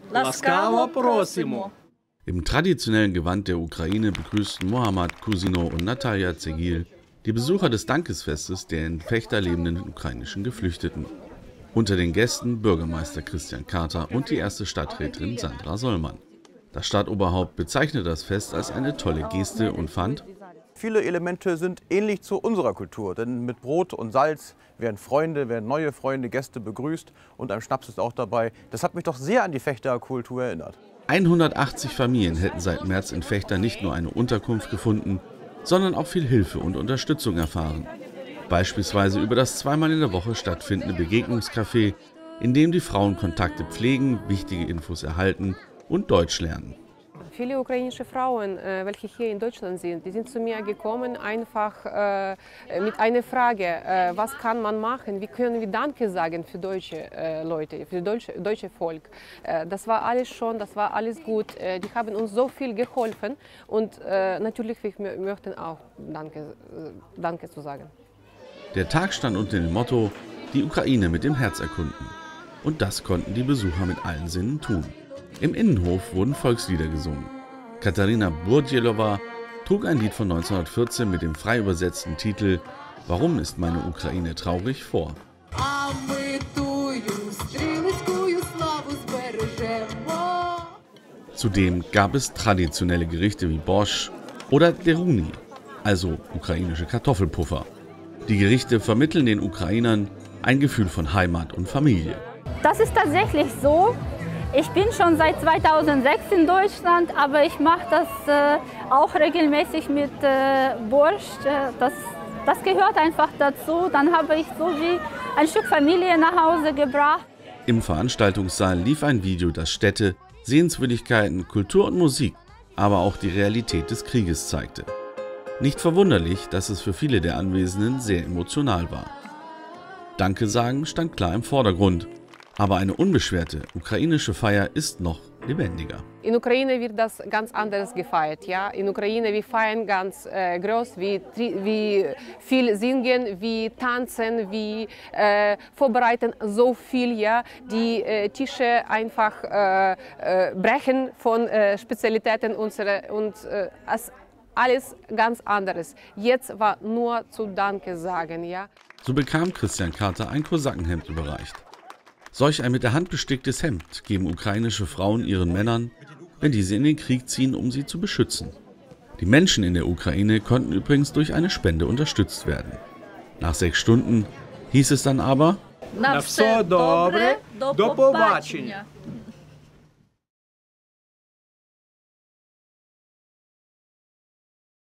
Ласкаво просимо. Im traditionellen Gewand der Ukraine begrüßten Mohammad Kusino und Natalja Zegil die Besucher des Dankesfestes der in Fechter lebenden ukrainischen Geflüchteten. Unter den Gästen Bürgermeister Christian Kater und die erste Stadträtin Sandra Sollmann. Das Stadtoberhaupt bezeichnet das Fest als eine tolle Geste und fand: Viele Elemente sind ähnlich zu unserer Kultur, denn mit Brot und Salz werden neue Freunde, Gäste begrüßt und ein Schnaps ist auch dabei. Das hat mich doch sehr an die Fechter Kultur erinnert. 180 Familien hätten seit März in Fechter nicht nur eine Unterkunft gefunden, sondern auch viel Hilfe und Unterstützung erfahren. Beispielsweise über das zweimal in der Woche stattfindende Begegnungscafé, in dem die Frauen Kontakte pflegen, wichtige Infos erhalten und Deutsch lernen. Viele ukrainische Frauen, welche hier in Deutschland sind, die sind zu mir gekommen einfach mit einer Frage, was kann man machen, wie können wir Danke sagen für deutsche Leute, für das deutsche Volk. Das war alles schon, das war alles gut, die haben uns so viel geholfen und natürlich wir möchten auch Danke zu sagen. Der Tag stand unter dem Motto, die Ukraine mit dem Herz erkunden. Und das konnten die Besucher mit allen Sinnen tun. Im Innenhof wurden Volkslieder gesungen. Katarina Burdjelowa trug ein Lied von 1914 mit dem frei übersetzten Titel »Warum ist meine Ukraine traurig« vor. Zudem gab es traditionelle Gerichte wie Borsch oder Deruni, also ukrainische Kartoffelpuffer. Die Gerichte vermitteln den Ukrainern ein Gefühl von Heimat und Familie. Das ist tatsächlich so. Ich bin schon seit 2006 in Deutschland, aber ich mache das auch regelmäßig mit Borscht. Das gehört einfach dazu. Dann habe ich so wie ein Stück Familie nach Hause gebracht. Im Veranstaltungssaal lief ein Video, das Städte, Sehenswürdigkeiten, Kultur und Musik, aber auch die Realität des Krieges zeigte. Nicht verwunderlich, dass es für viele der Anwesenden sehr emotional war. Danke sagen stand klar im Vordergrund. Aber eine unbeschwerte ukrainische Feier ist noch lebendiger. In Ukraine wird das ganz anders gefeiert. Ja? In Ukraine wir feiern ganz groß, wie viel singen, wie tanzen, wie vorbereiten so viel. Ja? Die Tische einfach brechen von Spezialitäten unserer und alles ganz anderes. Jetzt war nur zu Danke sagen. Ja? So bekam Christian Kater ein Kosakenhemd überreicht. Solch ein mit der Hand besticktes Hemd geben ukrainische Frauen ihren Männern, wenn diese in den Krieg ziehen, um sie zu beschützen. Die Menschen in der Ukraine konnten übrigens durch eine Spende unterstützt werden. Nach 6 Stunden hieß es dann aber: На все добре, до побачення.